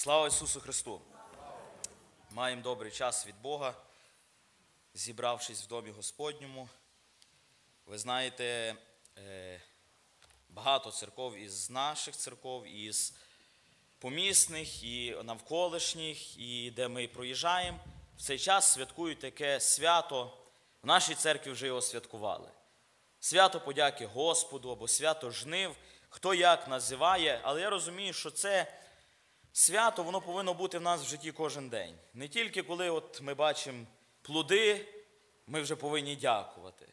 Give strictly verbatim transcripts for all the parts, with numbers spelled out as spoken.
Слава Ісусу Христу! Маємо добрий час від Бога, зібравшись в домі Господньому. Ви знаєте, багато церков із наших церков, із помісних, і навколишніх, і де ми проїжджаємо, в цей час святкують таке свято. В нашій церкві вже його святкували. Свято подяки Господу або свято жнив, хто як називає, але я розумію, що це свято, воно повинно бути в нас в житті кожен день. Не тільки коли от ми бачимо плоди, ми вже повинні дякувати.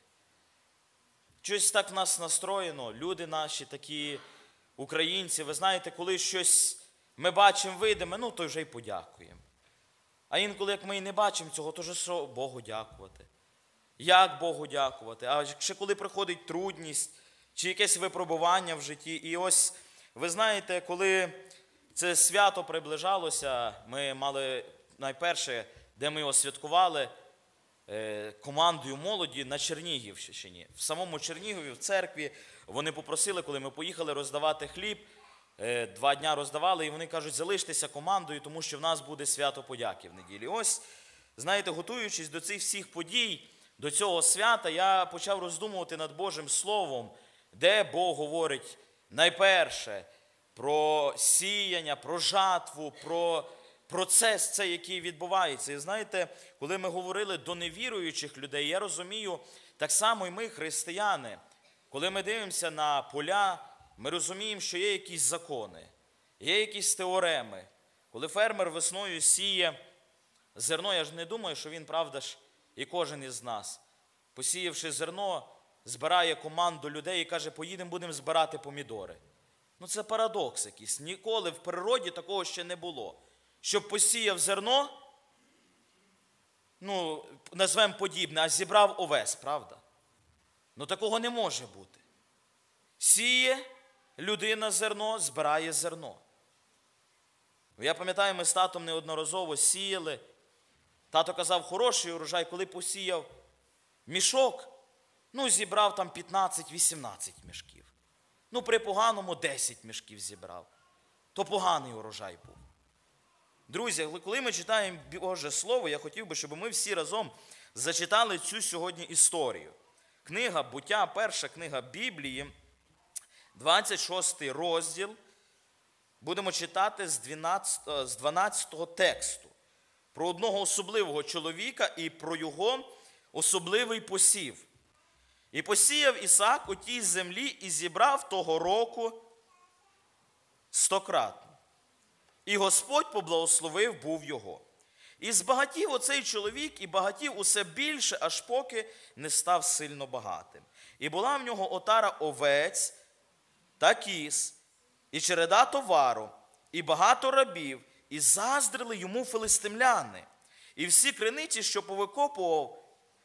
Щось так в нас настроєно, люди наші такі, українці, ви знаєте, коли щось ми бачимо видиме, ну то вже й подякуємо. А інколи, як ми і не бачимо цього, то вже що Богу дякувати? Як Богу дякувати? А ще коли приходить трудність, чи якесь випробування в житті. І ось, ви знаєте, коли це свято приближалося, ми мали найперше, де ми його святкували, командою молоді на Чернігівщині. В самому Чернігові, в церкві, вони попросили, коли ми поїхали роздавати хліб, два дня роздавали, і вони кажуть, залиштеся командою, тому що в нас буде свято подяки в неділі. Ось, знаєте, готуючись до цих всіх подій, до цього свята, я почав роздумувати над Божим Словом, де Бог говорить найперше про сіяння, про жатву, про процес цей, який відбувається. І знаєте, коли ми говорили до невіруючих людей, я розумію, так само і ми, християни, коли ми дивимося на поля, ми розуміємо, що є якісь закони, є якісь теореми. Коли фермер весною сіє зерно, я ж не думаю, що він, правда ж, і кожен із нас, посіявши зерно, збирає команду людей і каже, поїдемо, будемо збирати помідори. Ну це парадокс якийсь. Ніколи в природі такого ще не було. Щоб посіяв зерно, ну, назвемо подібне, а зібрав овес, правда? Ну такого не може бути. Сіє людина зерно, збирає зерно. Я пам'ятаю, ми з татом неодноразово сіяли. Тато казав, хороший урожай, коли посіяв мішок, ну, зібрав там п'ятнадцять-вісімнадцять мішків. Ну, при поганому десять мішків зібрав. То поганий урожай був. Друзі, коли ми читаємо Боже Слово, я хотів би, щоб ми всі разом зачитали цю сьогодні історію. Книга Буття, перша книга Біблії, двадцять шостий розділ. Будемо читати з дванадцятого тексту. Про одного особливого чоловіка і про його особливий посів. І посіяв Ісаак у тій землі і зібрав того року стократно. І Господь поблагословив був його. І збагатів оцей чоловік, і багатів усе більше, аж поки не став сильно багатим. І була в нього отара овець та кіз, і череда товару, і багато рабів, і заздрили йому филистимляни. І всі криниці, що повикопував,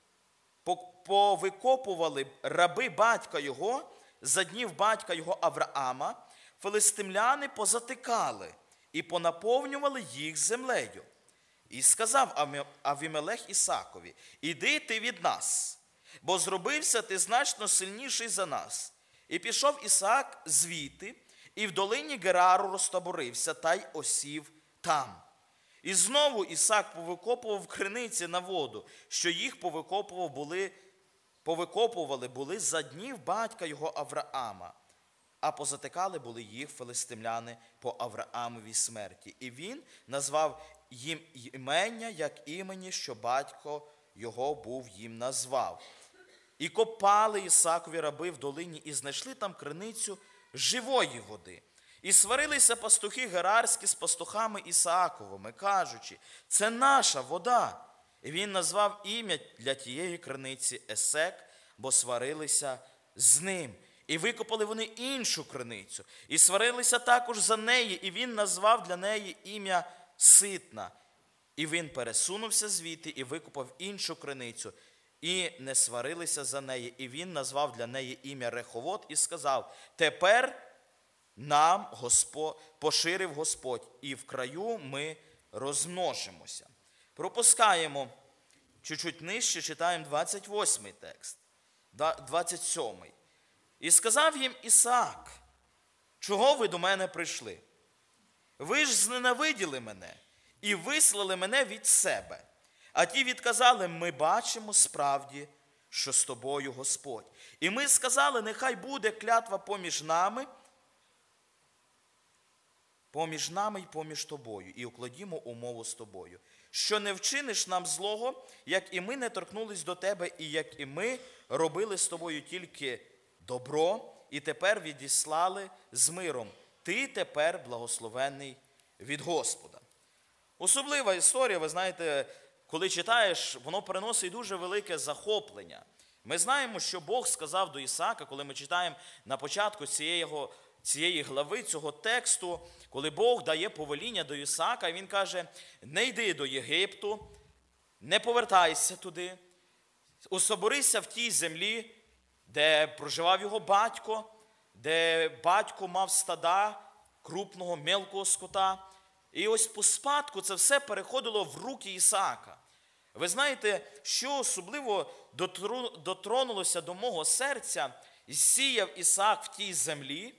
повикопували раби батька його, за днів батька його Авраама, филистимляни позатикали і понаповнювали їх землею. І сказав Авімелех Ісакові, іди ти від нас, бо зробився ти значно сильніший за нас. І пішов Ісаак звідти, і в долині Герару розтаборився, та й осів там. І знову Ісаак повикопував криниці на воду, що їх повикопував були, повикопували були за днів батька його Авраама, а позатикали були їх филистимляни по Авраамовій смерті. І він назвав їм імення, як імені, що батько його був їм назвав. І копали Ісаакові раби в долині, і знайшли там криницю живої води. І сварилися пастухи герарські з пастухами Ісааковими, кажучи, це наша вода. І він назвав ім'я для тієї криниці Есек, бо сварилися з ним. І викопали вони іншу криницю, і сварилися також за неї, і він назвав для неї ім'я Ситна. І він пересунувся звідти і викопав іншу криницю, і не сварилися за неї. І він назвав для неї ім'я Реховот і сказав, тепер нам Господь, поширив Господь, і в краю ми розмножимося. Пропускаємо чуть-чуть нижче, читаємо двадцять восьмий текст, двадцять сьомий. І сказав їм Ісаак, чого ви до мене прийшли? ви ж зненавиділи мене і вислали мене від себе. А ті відказали, ми бачимо справді, що з тобою Господь. І ми сказали, нехай буде клятва поміж нами, поміж нами й поміж тобою, і укладімо умову з тобою, що не вчиниш нам злого, як і ми не торкнулись до тебе, і як і ми робили з тобою тільки добро, і тепер відіслали з миром. Ти тепер благословенний від Господа. Особлива історія, ви знаєте, коли читаєш, воно приносить дуже велике захоплення. Ми знаємо, що Бог сказав до Ісаака, коли ми читаємо на початку цієї, цієї глави, цього тексту, коли Бог дає повеління до Ісаака, він каже, не йди до Єгипту, не повертайся туди, особорися в тій землі, де проживав його батько, де батько мав стада крупного, мелкого скота. І ось по спадку це все переходило в руки Ісаака. Ви знаєте, що особливо дотронулося до мого серця, і сіяв Ісаак в тій землі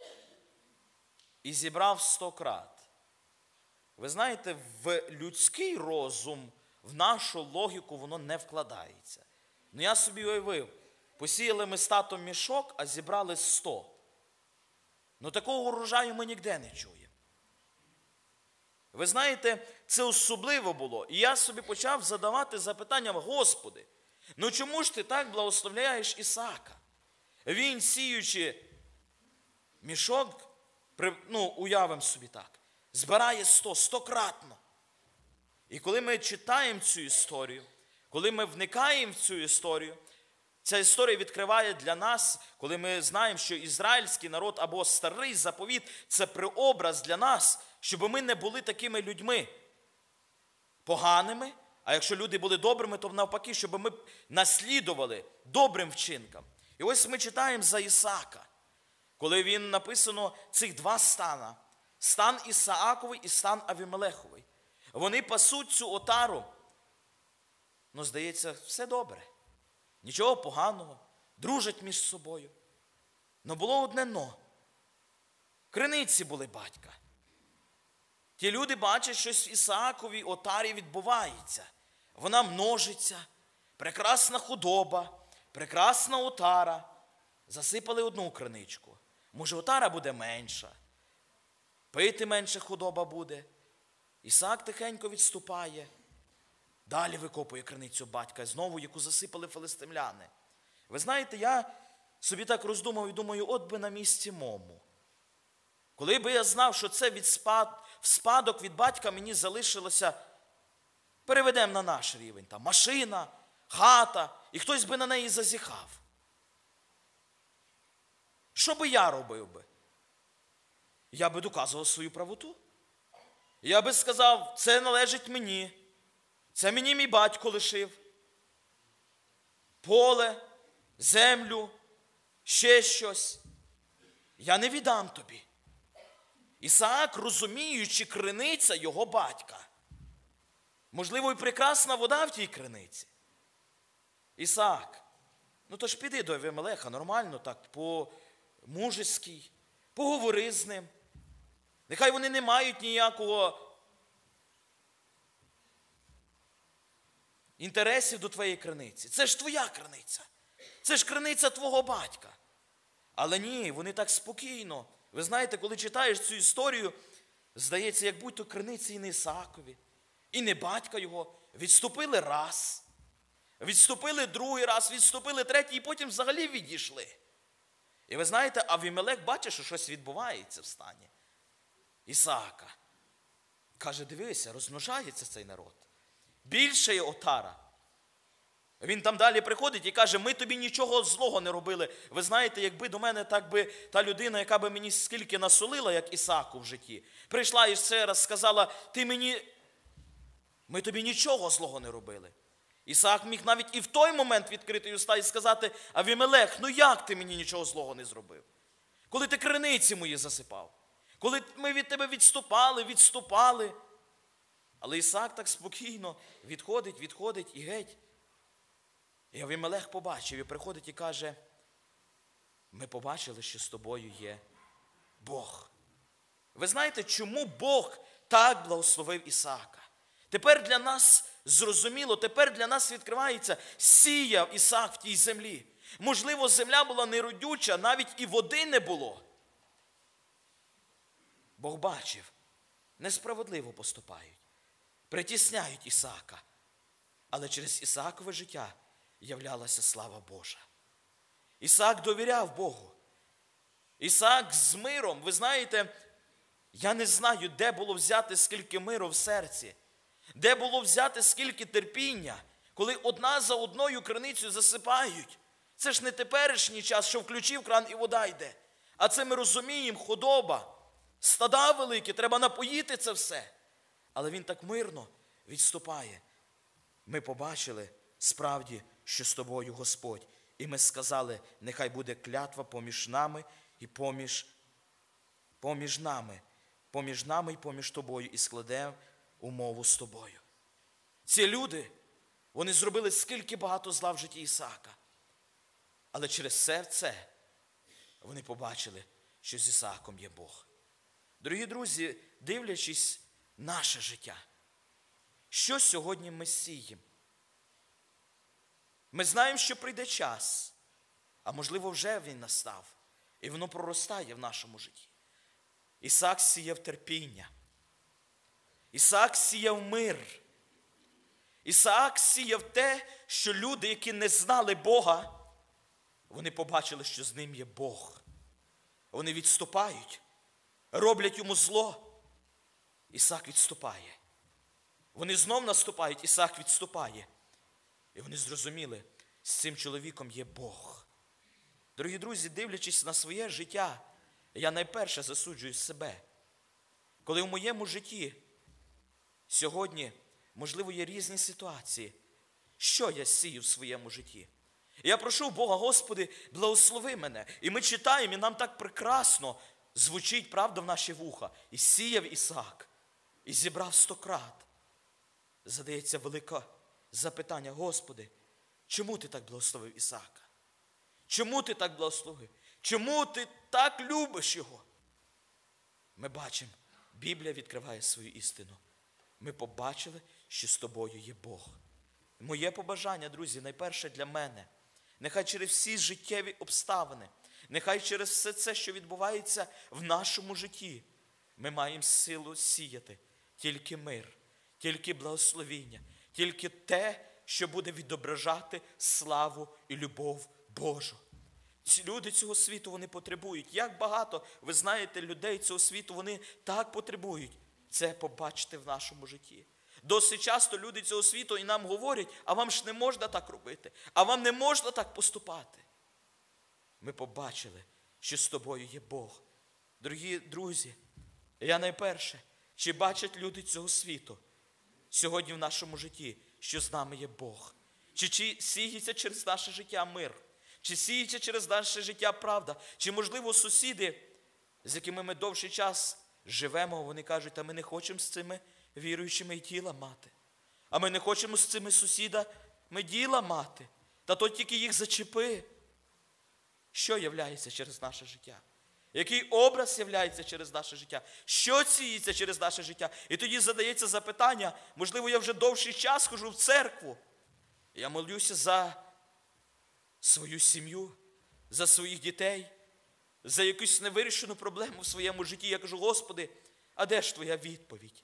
і зібрав сто крат. Ви знаєте, в людський розум, в нашу логіку воно не вкладається. Ну я собі уявив, посіяли ми з татом мішок, а зібрали сто. Ну такого урожаю ми ніде не чуємо. Ви знаєте, це особливо було. І я собі почав задавати запитання, Господи, ну чому ж ти так благословляєш Ісаака? Він, сіючи мішок, ну, уявимо собі так, збирає сто, стократно. І коли ми читаємо цю історію, коли ми вникаємо в цю історію, ця історія відкриває для нас, коли ми знаємо, що ізраїльський народ або старий заповіт – це преобраз для нас, щоб ми не були такими людьми поганими, а якщо люди були добрими, то навпаки, щоб ми наслідували добрим вчинкам. І ось ми читаємо за Ісаака, коли він написано цих два стана – стан Ісааковий і стан Авімелеховий. Вони пасуть цю отару, ну, здається, все добре. Нічого поганого, дружать між собою. Но було одне но. Криниці були батька. Ті люди бачать, що в Ісааковій отарі відбувається. Вона множиться, прекрасна худоба, прекрасна отара. Засипали одну криничку. Може, отара буде менша, пити менше худоба буде. Ісаак тихенько відступає. Далі викопує криницю батька, знову, яку засипали филистимляни. Ви знаєте, я собі так роздумав і думаю, от би на місці мому. Коли би я знав, що це від спад, в спадок від батька мені залишилося, переведемо на наш рівень, там машина, хата, і хтось би на неї зазіхав. Що би я робив би? Я би доказував свою правоту. Я би сказав, це належить мені. Це мені мій батько лишив. Поле, землю, ще щось. Я не віддам тобі. Ісаак, розуміючи, криниця його батька. Можливо, і прекрасна вода в тій криниці. Ісаак, ну то ж піди до Авімелеха нормально так, по-мужеськи, поговори з ним. Нехай вони не мають ніякого інтересів до твоєї криниці. Це ж твоя криниця. Це ж криниця твого батька. Але ні, вони так спокійно. Ви знаєте, коли читаєш цю історію, здається, як будь-то криниці і не Ісаакові, і не батька його. Відступили раз, відступили другий раз, відступили третій, і потім взагалі відійшли. І ви знаєте, Авімелех бачить, що щось відбувається в стані Ісаака. Каже, дивися, розмножається цей народ. Більше є отара. Він там далі приходить і каже, ми тобі нічого злого не робили. Ви знаєте, якби до мене так би та людина, яка би мені скільки насолила, як Ісааку в житті, прийшла і ще раз сказала, ти мені, ми тобі нічого злого не робили. Ісаак міг навіть і в той момент відкрити уста і сказати, Авімелех, ну як ти мені нічого злого не зробив? Коли ти криниці мої засипав, коли ми від тебе відступали, відступали. Але Ісаак так спокійно відходить, відходить і геть. І Авімелех побачив і приходить і каже, ми побачили, що з тобою є Бог. Ви знаєте, чому Бог так благословив Ісаака? Тепер для нас зрозуміло, тепер для нас відкривається, сіяв Ісаак в тій землі. Можливо, земля була неродюча, навіть і води не було. Бог бачив, несправедливо поступають, притісняють Ісаака. Але через Ісаакове життя являлася слава Божа. Ісаак довіряв Богу. Ісаак з миром, ви знаєте, я не знаю, де було взяти скільки миру в серці, де було взяти скільки терпіння, коли одна за одною криницею засипають. Це ж не теперішній час, що включив кран і вода йде. А це ми розуміємо, худоба, стада великі, треба напоїти це все. Але він так мирно відступає. Ми побачили справді, що з тобою Господь. І ми сказали, нехай буде клятва поміж нами і поміж, поміж нами, поміж нами і поміж тобою, і складемо умову з тобою. Ці люди, вони зробили скільки багато зла в житті Ісаака. Але через все це вони побачили, що з Ісааком є Бог. Дорогі друзі, дивлячись наше життя, що сьогодні ми сіємо? Ми знаємо, що прийде час, а можливо вже він настав, і воно проростає в нашому житті. Ісаак сіяв терпіння. Ісаак сіяв мир. Ісаак сіяв те, що люди, які не знали Бога, вони побачили, що з ним є Бог. Вони відступають, роблять йому зло. Ісаак відступає. Вони знов наступають, Ісаак відступає. І вони зрозуміли, з цим чоловіком є Бог. Дорогі друзі, дивлячись на своє життя, я найперше засуджую себе. Коли в моєму житті сьогодні, можливо, є різні ситуації, що я сію в своєму житті? І я прошу Бога, Господи, благослови мене. І ми читаємо, і нам так прекрасно звучить правда в наші вуха. І сіяв Ісаак, і зібрав стократ. Задається велике запитання, Господи, чому Ти так благословив Ісаака? Чому Ти так благословив? Чому Ти так любиш його? Ми бачимо, Біблія відкриває свою істину. Ми побачили, що з тобою є Бог. Моє побажання, друзі, найперше для мене. Нехай через всі життєві обставини, нехай через все це, що відбувається в нашому житті, ми маємо силу сіяти тільки мир, тільки благословіння, тільки те, що буде відображати славу і любов Божу. Ці люди цього світу, вони потребують. Як багато, ви знаєте, людей цього світу, вони так потребують. Це побачити в нашому житті. Досить часто люди цього світу і нам говорять, а вам ж не можна так робити, а вам не можна так поступати. Ми побачили, що з тобою є Бог. Дорогі друзі, я найперше, чи бачать люди цього світу сьогодні в нашому житті, що з нами є Бог? Чи, чи сіється через наше життя мир? Чи сіється через наше життя правда? Чи, можливо, сусіди, з якими ми довший час живемо, вони кажуть, а ми не хочемо з цими віруючими і діла мати. А ми не хочемо з цими сусідами діла мати. Та то тільки їх зачепи. Що являється через наше життя? Який образ являється через наше життя? Що сіється через наше життя? І тоді задається запитання, можливо, я вже довший час хожу в церкву. Я молюся за свою сім'ю, за своїх дітей, за якусь невирішену проблему в своєму житті. Я кажу, Господи, а де ж Твоя відповідь?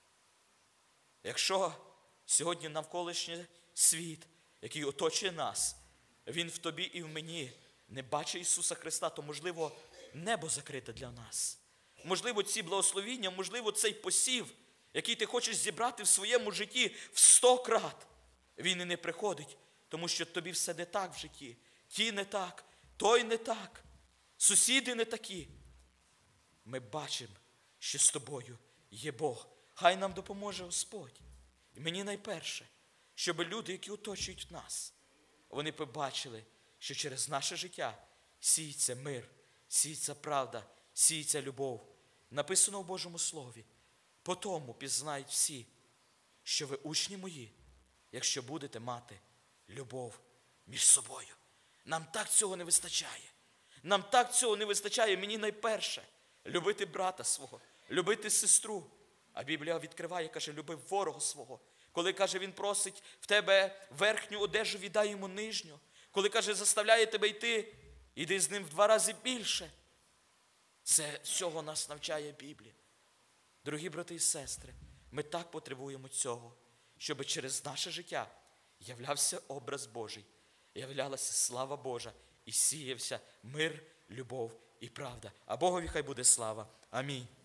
Якщо сьогодні навколишній світ, який оточує нас, він в тобі і в мені не бачить Ісуса Христа, то, можливо, небо закрите для нас. Можливо, ці благословіння, можливо, цей посів, який ти хочеш зібрати в своєму житті в сто крат, він і не приходить, тому що тобі все не так в житті. Ті не так, той не так, сусіди не такі. Ми бачимо, що з тобою є Бог. Хай нам допоможе Господь. І мені найперше, щоб люди, які оточують нас, вони побачили, що через наше життя сіється мир, сіється правда, сіється любов. Написано в Божому Слові. По тому пізнають всі, що ви учні мої, якщо будете мати любов між собою. Нам так цього не вистачає. Нам так цього не вистачає. Мені найперше любити брата свого, любити сестру. А Біблія відкриває, каже, люби ворога свого. Коли, каже, він просить в тебе верхню одежу, віддай йому нижню. Коли, каже, заставляє тебе йти, іди з ним в два рази більше. Це всього нас навчає Біблія. Дорогі брати і сестри, ми так потребуємо цього, щоб через наше життя являвся образ Божий, являлася слава Божа і сіявся мир, любов і правда. А Богові хай буде слава. Амінь.